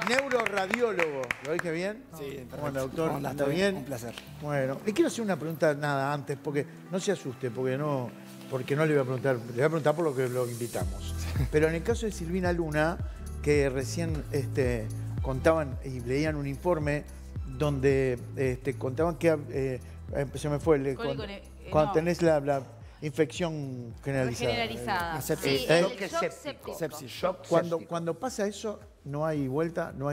Neuroradiólogo. ¿Lo dije bien? Sí, perfecto. Bueno, doctor, Hola, ¿está bien? Un placer. Bueno, le quiero hacer una pregunta nada antes, porque no se asuste, porque no le voy a preguntar, le voy a preguntar por lo que lo invitamos. Pero en el caso de Silvina Luna, que recién contaban y leían un informe donde contaban que se me fue cuando tenés la infección generalizada. Sí, el shock séptico. Sepsis. Cuando pasa eso, no hay vuelta, no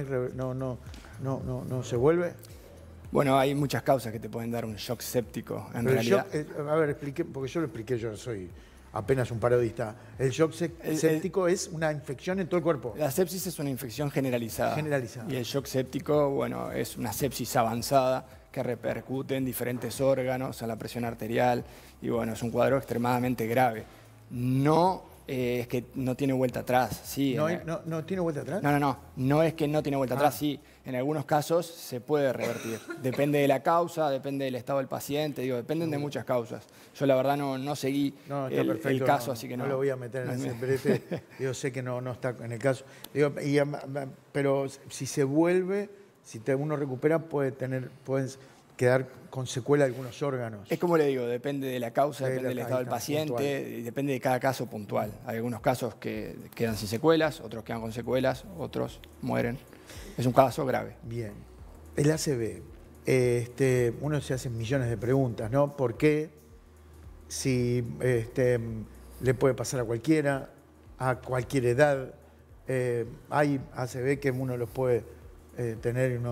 se vuelve. Bueno, hay muchas causas que te pueden dar un shock séptico, en Pero realidad. a ver, expliqué, porque yo lo expliqué, yo soy apenas un parodista. El shock séptico es una infección en todo el cuerpo. La sepsis es una infección generalizada. Generalizada. Y el shock séptico, bueno, es una sepsis avanzada que repercute en diferentes órganos, en la presión arterial, y bueno, es un cuadro extremadamente grave. No es que no tiene vuelta atrás. Sí, ¿No tiene vuelta atrás? No es que no tiene vuelta atrás, sí. En algunos casos se puede revertir. Depende de la causa, depende del estado del paciente, dependen de muchas causas. Yo la verdad no seguí el caso, así que no. No lo voy a meter en ese brete. Yo sé que no está en el caso. Pero si se vuelve, si uno recupera, pueden quedar con secuela algunos órganos. Es como le digo, depende de la causa, depende del estado del paciente, y depende de cada caso puntual. Hay algunos casos que quedan sin secuelas, otros quedan con secuelas, otros mueren. Es un caso grave. Bien. El ACV, uno se hace millones de preguntas, ¿no? ¿Por qué? Si le puede pasar a cualquiera, a cualquier edad. Hay ACV que uno los puede tener y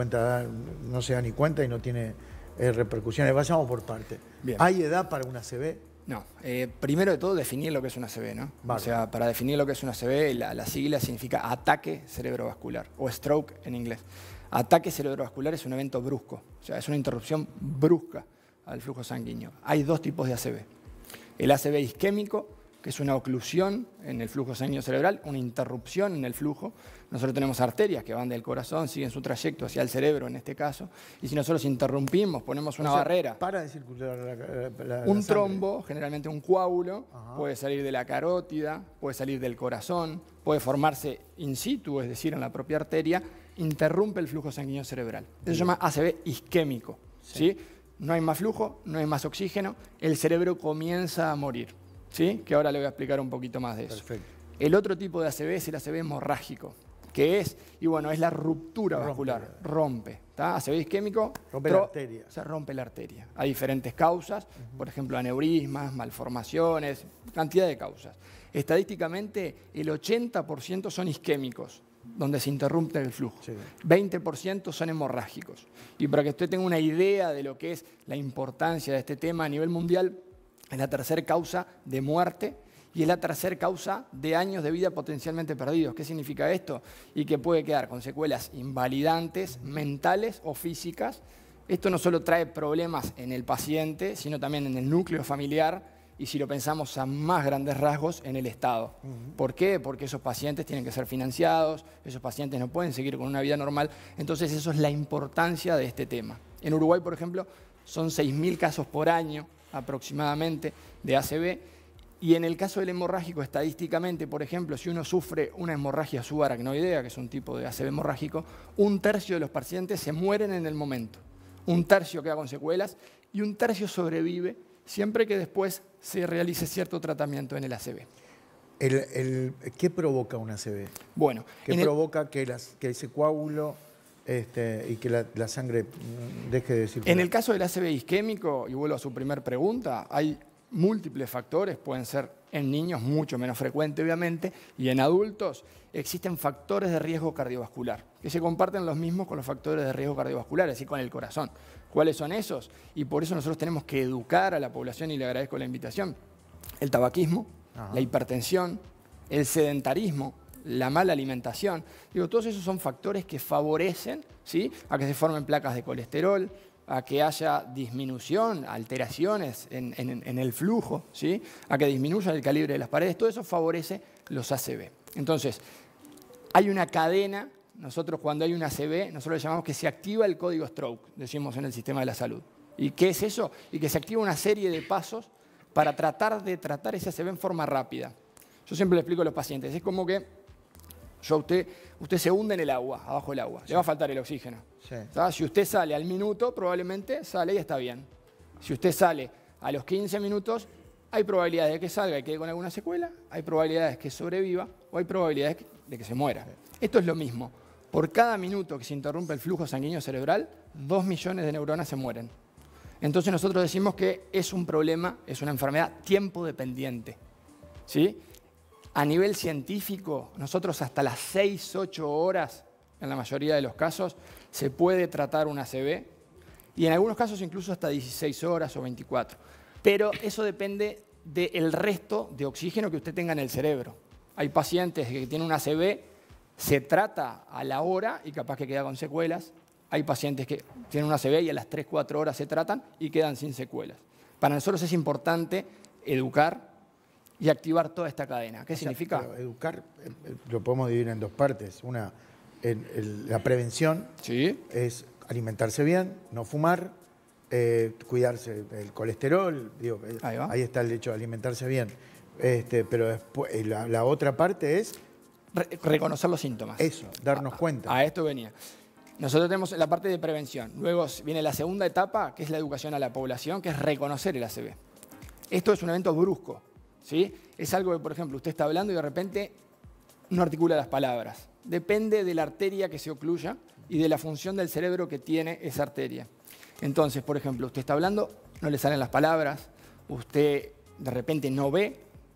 no se da ni cuenta y no tiene repercusiones. Vayamos por parte. Bien. ¿Hay edad para un ACV? No. Primero de todo, definir lo que es un ACV, ¿no? Vale. O sea, para definir lo que es un ACV, la sigla significa ataque cerebrovascular, o stroke en inglés. Ataque cerebrovascular es un evento brusco, o sea, es una interrupción brusca al flujo sanguíneo. Hay dos tipos de ACV. El ACV isquémico, que es una oclusión en el flujo sanguíneo cerebral, una interrupción en el flujo. Nosotros tenemos arterias que van del corazón, siguen su trayecto hacia el cerebro en este caso, y si nosotros interrumpimos, ponemos una barrera. Para de circular un trombo, generalmente un coágulo, puede salir de la carótida, puede salir del corazón, puede formarse in situ, es decir, en la propia arteria, interrumpe el flujo sanguíneo cerebral. Eso se llama ACV isquémico. ¿Sí? No hay más flujo, no hay más oxígeno, el cerebro comienza a morir. ¿Sí? Que ahora le voy a explicar un poquito más de eso. Perfecto. El otro tipo de ACV es el ACV hemorrágico, que es la ruptura vascular, rompe. ACV isquémico, rompe la arteria. Se rompe la arteria. Hay diferentes causas, por ejemplo, aneurismas, malformaciones, cantidad de causas. Estadísticamente, el 80% son isquémicos, donde se interrumpe el flujo. Sí. 20% son hemorrágicos. Y para que usted tenga una idea de lo que es la importancia de este tema a nivel mundial, es la tercera causa de muerte y es la tercera causa de años de vida potencialmente perdidos. ¿Qué significa esto? Y que puede quedar con secuelas invalidantes, mentales o físicas. Esto no solo trae problemas en el paciente, sino también en el núcleo familiar y, si lo pensamos a más grandes rasgos, en el Estado. ¿Por qué? Porque esos pacientes tienen que ser financiados, esos pacientes no pueden seguir con una vida normal. Entonces, eso es la importancia de este tema. En Uruguay, por ejemplo, son 6.000 casos por año aproximadamente de ACV, y en el caso del hemorrágico, estadísticamente, por ejemplo, si uno sufre una hemorragia subaracnoidea, que es un tipo de ACV hemorrágico, 1/3 de los pacientes se mueren en el momento, 1/3 queda con secuelas y 1/3 sobrevive siempre que después se realice cierto tratamiento en el ACV. ¿Qué provoca un ACV? Bueno, ¿Qué provoca que ese coágulo y que la sangre deje de circular? En el caso del ACV isquémico, y vuelvo a su primer pregunta, hay múltiples factores, pueden ser en niños mucho menos frecuente obviamente, y en adultos existen factores de riesgo cardiovascular, que se comparten los mismos con los factores de riesgo cardiovascular, es decir, con el corazón. ¿Cuáles son esos? Y por eso nosotros tenemos que educar a la población, y le agradezco la invitación. El tabaquismo, la hipertensión, el sedentarismo, la mala alimentación. Todos esos son factores que favorecen, ¿sí?, a que se formen placas de colesterol, a que haya disminución, alteraciones en el flujo, ¿sí?, a que disminuya el calibre de las paredes. Todo eso favorece los ACV. Entonces, hay una cadena. Nosotros, cuando hay un ACV, nosotros le llamamos que se activa el código stroke, decimos en el sistema de la salud. ¿Y qué es eso? Y que se activa una serie de pasos para tratar de tratar ese ACV en forma rápida. Yo siempre le explico a los pacientes, es como que Usted se hunde en el agua, abajo del agua. Le va a faltar el oxígeno. Sí. Si usted sale al minuto, probablemente sale y está bien. Si usted sale a los 15 minutos, hay probabilidades de que salga y quede con alguna secuela, hay probabilidades que sobreviva o hay probabilidades de que se muera. Esto es lo mismo. Por cada minuto que se interrumpe el flujo sanguíneo cerebral, 2 millones de neuronas se mueren. Entonces nosotros decimos que es un problema, es una enfermedad tiempo dependiente. ¿Sí? A nivel científico, nosotros hasta las 6-8 horas, en la mayoría de los casos, se puede tratar una ACV y en algunos casos incluso hasta 16 horas o 24. Pero eso depende del resto de oxígeno que usted tenga en el cerebro. Hay pacientes que tienen una ACV, se trata a la hora y capaz que queda con secuelas. Hay pacientes que tienen una ACV y a las 3-4 horas se tratan y quedan sin secuelas. Para nosotros es importante educar y activar toda esta cadena. ¿Qué significa? Pero educar lo podemos dividir en dos partes. Una, la prevención, sí, es alimentarse bien, no fumar, cuidarse del colesterol. Digo, ahí está el hecho de alimentarse bien. Pero después, la otra parte es... reconocer los síntomas. Eso, darnos cuenta. A esto venía. Nosotros tenemos la parte de prevención. Luego viene la segunda etapa, que es la educación a la población, que es reconocer el ACV. Esto es un evento brusco. ¿Sí? Es algo que, por ejemplo, usted está hablando y de repente no articula las palabras. Depende de la arteria que se ocluya y de la función del cerebro que tiene esa arteria. Entonces, por ejemplo, usted está hablando, no le salen las palabras, usted de repente no ve,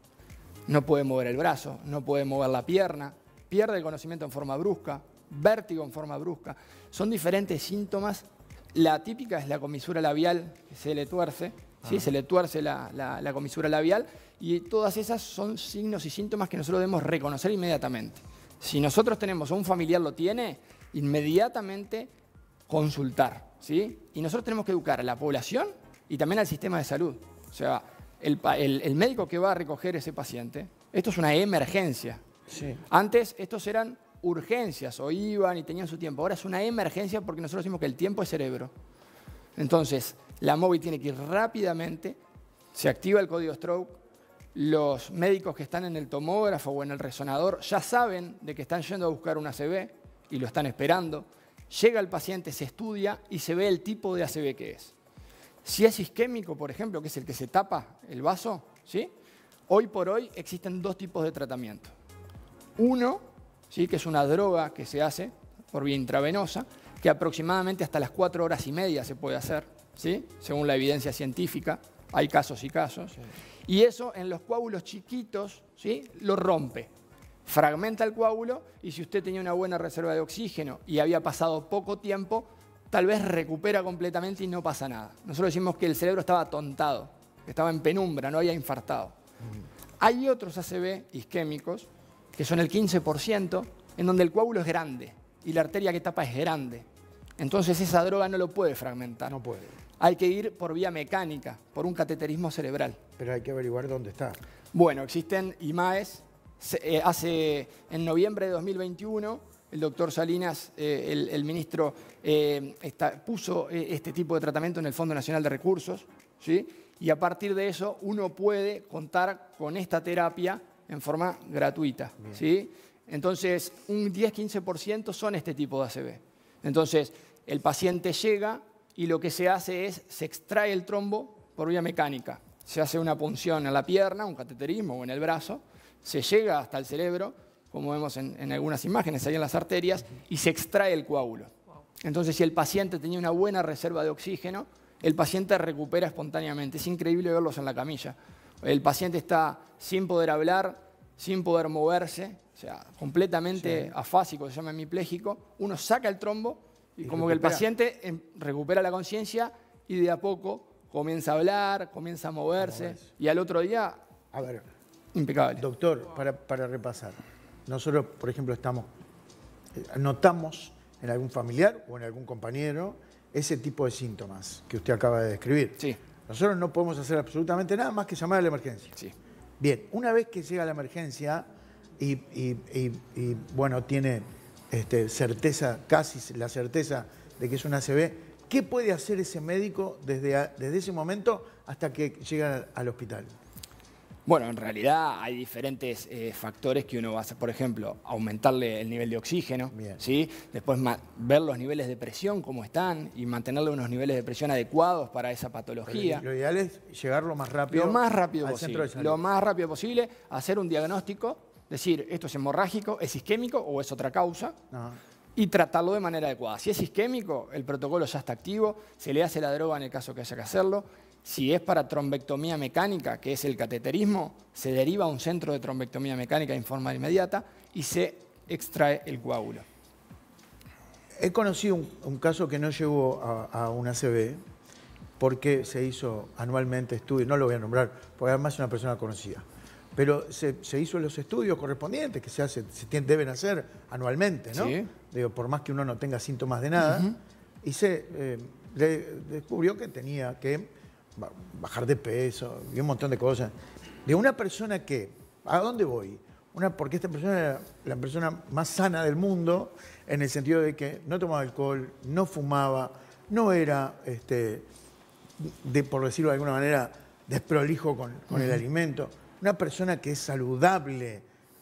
no puede mover el brazo, no puede mover la pierna, pierde el conocimiento en forma brusca, vértigo en forma brusca. Son diferentes síntomas. La típica es la comisura labial, que se le tuerce. ¿Sí? Se le tuerce la comisura labial y todas esas son signos y síntomas que nosotros debemos reconocer inmediatamente. Si nosotros tenemos o un familiar lo tiene, inmediatamente consultar. ¿Sí? Y nosotros tenemos que educar a la población y también al sistema de salud. O sea, el médico que va a recoger ese paciente, esto es una emergencia. Sí. Antes estos eran urgencias o iban y tenían su tiempo. Ahora es una emergencia porque nosotros decimos que el tiempo es cerebro. Entonces, la móvil tiene que ir rápidamente, se activa el código stroke, los médicos que están en el tomógrafo o en el resonador ya saben de que están yendo a buscar un ACV y lo están esperando. Llega el paciente, se estudia y se ve el tipo de ACV que es. Si es isquémico, por ejemplo, que es el que se tapa el vaso, ¿sí? Hoy por hoy existen dos tipos de tratamiento. Uno, ¿sí? Que es una droga que se hace por vía intravenosa, que aproximadamente hasta las 4 horas y media se puede hacer, ¿sí? Según la evidencia científica, hay casos y casos. Sí. Y eso en los coágulos chiquitos, ¿sí? Lo rompe, fragmenta el coágulo y si usted tenía una buena reserva de oxígeno y había pasado poco tiempo, tal vez recupera completamente y no pasa nada. Nosotros decimos que el cerebro estaba atontado, que estaba en penumbra, no había infartado. Hay otros ACV isquémicos, que son el 15%, en donde el coágulo es grande y la arteria que tapa es grande. Entonces esa droga no lo puede fragmentar. No puede. Hay que ir por vía mecánica, por un cateterismo cerebral. Pero hay que averiguar dónde está. Bueno, existen IMAES. En noviembre de 2021, el doctor Salinas, el ministro, puso este tipo de tratamiento en el Fondo Nacional de Recursos, ¿sí? Y a partir de eso uno puede contar con esta terapia en forma gratuita, ¿sí? Entonces, un 10-15% son este tipo de ACV. Entonces, el paciente llega y lo que se hace es, se extrae el trombo por vía mecánica. Se hace una punción en la pierna, un cateterismo o en el brazo, se llega hasta el cerebro, como vemos en algunas imágenes ahí en las arterias, y se extrae el coágulo. Entonces, si el paciente tenía una buena reserva de oxígeno, el paciente recupera espontáneamente. Es increíble verlos en la camilla. El paciente está sin poder hablar, sin poder moverse, o sea, completamente afásico, se llama hemipléjico. Uno saca el trombo y como recupera. Que el paciente recupera la conciencia y de a poco comienza a hablar, comienza a moverse. Y al otro día, a ver, impecable. Doctor, para repasar, nosotros, por ejemplo, notamos en algún familiar o en algún compañero ese tipo de síntomas que usted acaba de describir. Sí. Nosotros no podemos hacer absolutamente nada más que llamar a la emergencia. Sí. Bien, una vez que llega la emergencia y bueno, tiene certeza, casi la certeza de que es un ACV, ¿qué puede hacer ese médico desde ese momento hasta que llega al hospital? Bueno, en realidad hay diferentes factores que uno va a hacer. Por ejemplo, aumentarle el nivel de oxígeno, ¿sí? Después ver los niveles de presión, cómo están, y mantenerle unos niveles de presión adecuados para esa patología. Lo ideal es llegar lo más rápido, lo más rápido al posible. centro de salud. Lo más rápido posible, hacer un diagnóstico, decir, esto es hemorrágico, es isquémico o es otra causa. Ajá. Y tratarlo de manera adecuada. Si es isquémico, el protocolo ya está activo, se le hace la droga en el caso que haya que hacerlo. Si es para trombectomía mecánica, que es el cateterismo, se deriva a un centro de trombectomía mecánica en forma inmediata y se extrae el coágulo. He conocido un caso que no llegó a un ACV porque se hizo anualmente estudios, no lo voy a nombrar, porque además es una persona conocida, pero se hizo los estudios correspondientes que deben hacer anualmente, ¿no? Sí. Digo, por más que uno no tenga síntomas de nada, y le descubrió que tenía que bajar de peso y un montón de cosas. De una persona que, ¿a dónde voy? Porque esta persona era la persona más sana del mundo, en el sentido de que no tomaba alcohol, no fumaba, no era, por decirlo de alguna manera, desprolijo con el alimento. Una persona que es saludable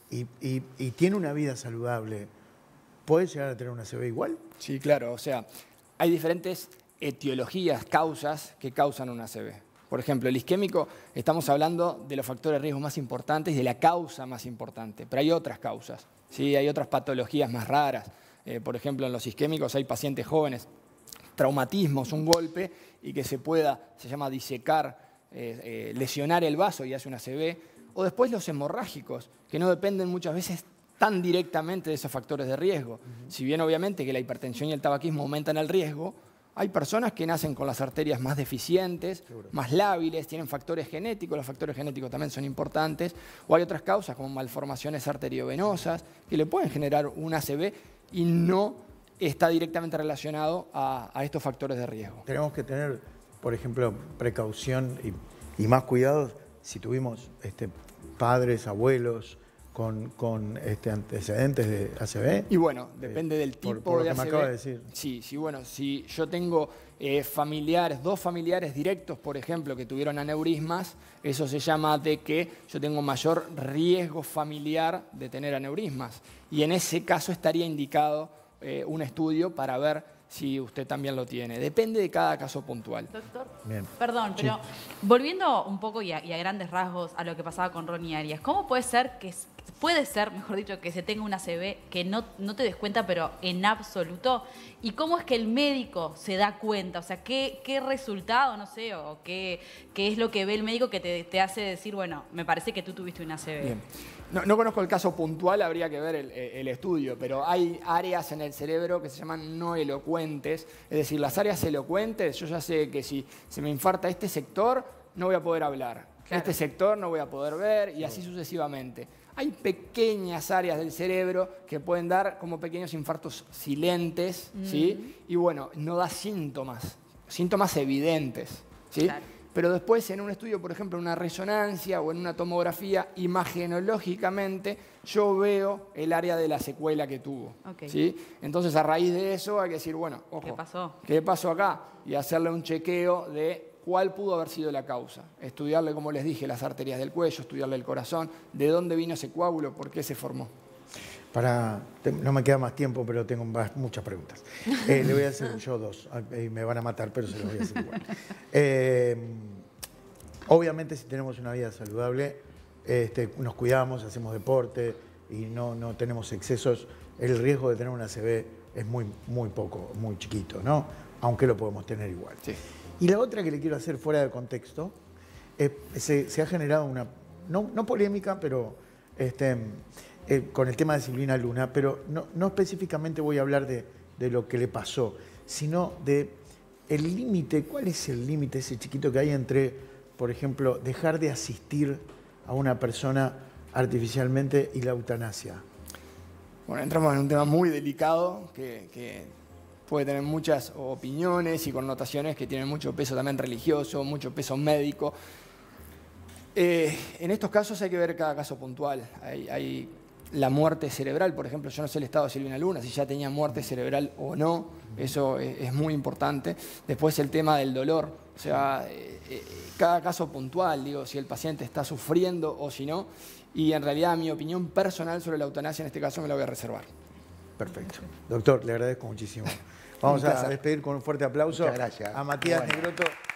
y tiene una vida saludable, ¿puede llegar a tener una ACV igual? Sí, claro. O sea, hay diferentes etiologías, causas que causan una ACV. Por ejemplo, el isquémico, estamos hablando de los factores de riesgo más importantes y de la causa más importante, pero hay otras causas, ¿sí? Hay otras patologías más raras. Por ejemplo, en los isquémicos hay pacientes jóvenes, traumatismos, un golpe, y que se llama disecar, lesionar el vaso y hace una ACV. O después los hemorrágicos, que no dependen muchas veces tan directamente de esos factores de riesgo. Si bien obviamente que la hipertensión y el tabaquismo aumentan el riesgo, hay personas que nacen con las arterias más deficientes, más lábiles, tienen factores genéticos, los factores genéticos también son importantes, o hay otras causas como malformaciones arteriovenosas que le pueden generar un ACV y no está directamente relacionado a estos factores de riesgo. Tenemos que tener, por ejemplo, precaución y más cuidados si tuvimos padres, abuelos con antecedentes de ACV. Y bueno, depende del tipo por lo de que ACV. me acaba de decir. Sí, bueno, si yo tengo dos familiares directos, por ejemplo, que tuvieron aneurismas, eso se llama de que yo tengo mayor riesgo familiar de tener aneurismas. Y en ese caso estaría indicado un estudio para ver si usted también lo tiene. Depende de cada caso puntual. Doctor, Bien. perdón, pero volviendo un poco y a grandes rasgos a lo que pasaba con Ronnie Arias, ¿cómo puede ser mejor dicho, que se tenga una ACV que no te des cuenta, pero en absoluto? ¿Y cómo es que el médico se da cuenta? O sea, ¿qué resultado, no sé, o qué es lo que ve el médico que te hace decir, bueno, me parece que tú tuviste una ACV? Bien. No conozco el caso puntual, habría que ver el estudio, pero hay áreas en el cerebro que se llaman no elocuentes, es decir, las áreas elocuentes, yo ya sé que si se me infarta este sector, no voy a poder hablar, claro, este sector no voy a poder ver, y así sucesivamente. Hay pequeñas áreas del cerebro que pueden dar como pequeños infartos silentes, ¿sí? Y bueno, no da síntomas evidentes, ¿sí? Claro. Pero después en un estudio, por ejemplo, en una resonancia o en una tomografía, imagenológicamente, yo veo el área de la secuela que tuvo. Okay. ¿Sí? Entonces, a raíz de eso hay que decir, bueno, ojo, ¿qué pasó acá? Y hacerle un chequeo de cuál pudo haber sido la causa. Estudiarle, como les dije, las arterias del cuello, estudiarle el corazón, de dónde vino ese coágulo, por qué se formó. No me queda más tiempo, pero tengo muchas preguntas. Le voy a hacer yo dos, y me van a matar, pero se los voy a hacer igual. Obviamente, si tenemos una vida saludable, nos cuidamos, hacemos deporte y no tenemos excesos, el riesgo de tener una ACV es muy poco, muy chiquito, ¿no? Aunque lo podemos tener igual. Sí. Y la otra que le quiero hacer fuera de contexto, se ha generado una, no polémica, pero con el tema de Silvina Luna, pero no específicamente voy a hablar de lo que le pasó, sino de el límite. ¿Cuál es el límite ese chiquito que hay entre, por ejemplo, dejar de asistir a una persona artificialmente y la eutanasia? Bueno, entramos en un tema muy delicado que puede tener muchas opiniones y connotaciones que tienen mucho peso también religioso, mucho peso médico. En estos casos hay que ver cada caso puntual. Hay la muerte cerebral, por ejemplo, yo no sé el estado de Silvina Luna, si ya tenía muerte cerebral o no, eso es muy importante. Después el tema del dolor, o sea, cada caso puntual, digo, si el paciente está sufriendo o si no, y en realidad mi opinión personal sobre la eutanasia en este caso me la voy a reservar. Perfecto. Doctor, le agradezco muchísimo. Vamos a despedir con un fuerte aplauso Muchas gracias. a Matías Bueno. Negrotto.